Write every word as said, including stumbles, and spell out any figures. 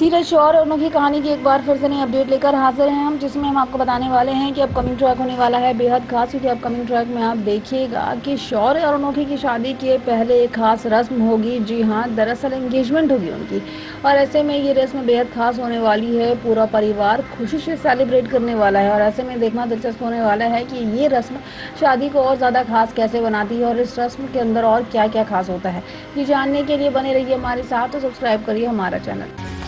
धीरज शौर और अनोखी कहानी की एक बार फिर से नई अपडेट लेकर हाजिर हैं हम, जिसमें हम आपको बताने वाले हैं कि अपकमिंग ट्रैक होने वाला है बेहद खास। क्योंकि अपकमिंग ट्रैक में आप देखिएगा कि शौर और अनोखी की शादी के पहले एक खास रस्म होगी। जी हाँ, दरअसल एंगेजमेंट होगी उनकी, और ऐसे में ये रस्म बेहद खास होने वाली है। पूरा परिवार खुशी से सेलिब्रेट करने वाला है, और ऐसे में देखना दिलचस्प होने वाला है कि ये रस्म शादी को और ज़्यादा खास कैसे बनाती है और इस रस्म के अंदर और क्या क्या खास होता है। ये जानने के लिए बने रहिए हमारे साथ, तो सब्सक्राइब करिए हमारा चैनल।